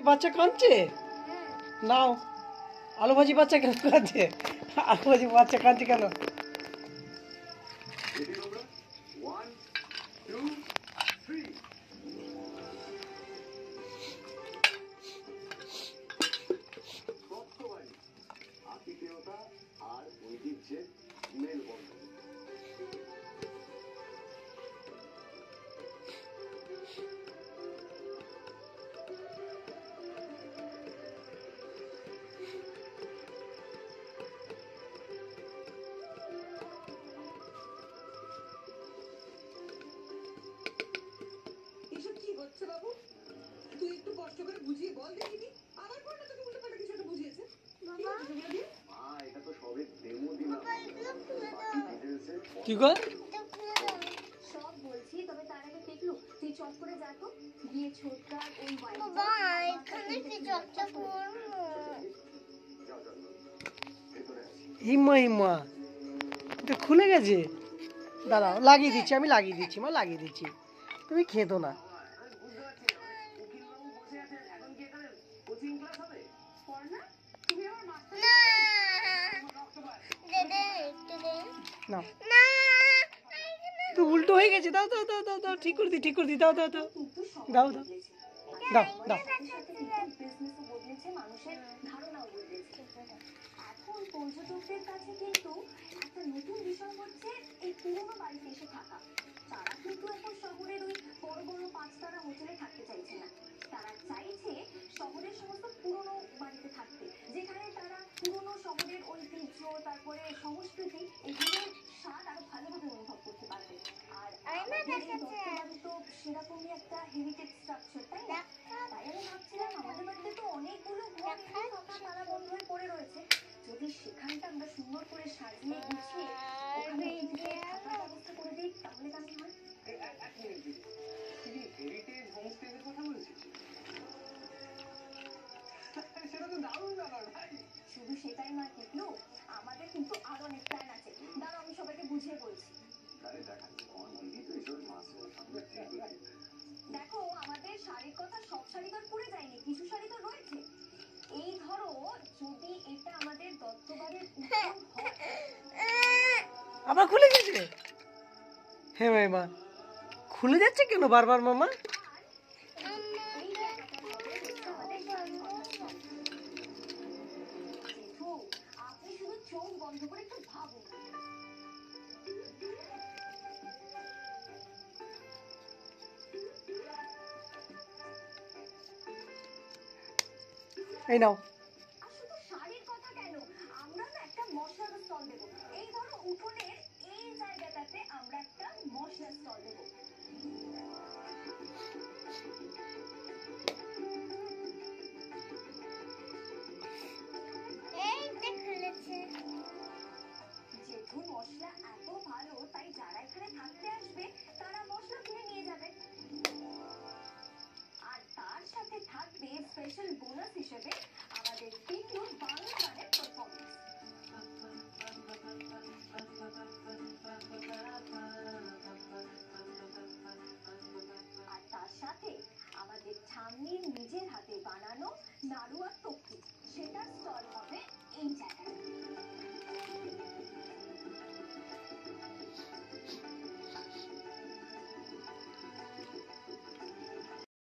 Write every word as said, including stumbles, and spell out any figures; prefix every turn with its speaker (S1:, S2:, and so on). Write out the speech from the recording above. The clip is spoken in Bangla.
S1: বাচ্চা কাঁদছে? নাও আলু ভাজি বাচ্চা কেন কাঁদছে? আলু ভাজি বাচ্চা কাঁদছে কেন?
S2: বাবু তুই একটু কষ্ট করে বুঝিয়ে বল দেখিনি আমার পড়না তোকে উল্টো পাল্টা কিছু একটা বুঝিয়েছে মা এটা তো সবে ডেমো দিলাম
S1: কি গো
S3: সব বলছি তবে তার আগে দেখলু তুই চট করে যা তো গিয়ে ছোটকার ওই
S4: বাবা এখানে কি জবটা করব
S1: হিম্মা হিম্মা এটা খুলে গেছে। দাঁড়াও লাগিয়ে দিচ্ছি, আমি লাগিয়ে দিচ্ছি মা, লাগিয়ে দিচ্ছি, তুমি খেতো না। তো উল্টো হয়ে গেছে, দাও দাও দাও দাও দাও ঠিক করে দি, ঠিক করে দি, দাও দাও দাও দাও দাও দাও দাও।
S3: মানুষের ধারণাও বদলেছে। এখন পর্যটকদের কাছে কিন্তু একটা নতুন বিষয় হচ্ছে এই পুরোনো বাড়িতে এসে থাকা। তারা কিন্তু এখন শহরের ওই বড় বড় পাঁচতারা হোটেলে থাকতে চাইছে না, তারা চাইছে শহরের সমস্ত পুরোনো বাড়িতে থাকতে, যেখানে তারা পুরোনো শহরের ঐতিহ্য তারপরে সংস্কৃতি এগুলোর স্বাদ আরো ভালোভাবে অনুভব করতে পারবে। আর দত্তবাড়ি তো সেরকমই একটা হেরিটেজ স্ট্রাকচার, তাই না? তাই আমি ভাবছিলাম আমাদের বাড়িতে তো অনেকগুলো ঘর ফাঁকা তালা বন্ধ হয়ে পড়ে রয়েছে, যদি সেখানটা আমরা সুন্দর করে সাজিয়ে গুছিয়ে ওখানে থাকার ব্যবস্থা করে দিই তাহলে কেমন হয়?
S2: হেরিটেজ হোমস্টের কথা বলছিস? সেটা তো দারুণ ব্যাপার ভাই।
S3: শুধু সেটাই নয় টিকলু, আমাদের কিন্তু আরো অনেক প্ল্যান আছে, দাঁড়াও আমি সবাইকে বুঝিয়ে বলছি। দেখো আমাদের শাড়ির কথা, সব শাড়ি তো পুড়ে যায়নি, কিছু শাড়ি তো রয়েছে। এই ধরো যদি এটা আমাদের দত্তবাড়ির উত্তম হয়।
S1: আবার খুলে গেছে? হ্যাঁ মামা খুলে যাচ্ছে কেন বারবার মামা?
S3: আপনি শুধু চোখ বন্ধ করে একটু ভাবুন।
S1: এই নাও।
S3: শুধু শাড়ির কথা কেন, আমরা না একটা মশলার স্টল দেবো। এই ধরো উঠোনের এই জায়গাটাতে আমরা একটা মশলার স্টল দেবো। যেহেতু মশলা এত ভালো, তাই যারা এখানে থাকতে আসবে তারা মশলা কিনে নিয়ে যাবে। আর তার সাথে থাকবে স্পেশাল বোনাস হিসেবে আমাদের টিকলুর বাংলা গানের পারফরমেন্স। আর তার সাথে আমাদের ঠাম্মির নিজের হাতে বানানো নাড়ুয়া